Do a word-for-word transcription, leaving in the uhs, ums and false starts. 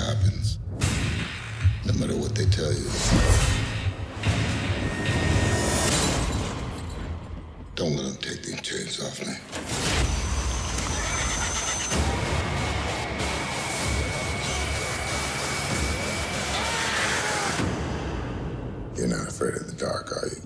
happens, no matter what they tell you, don't let them take these chains off me. You're not afraid of the dark, are you?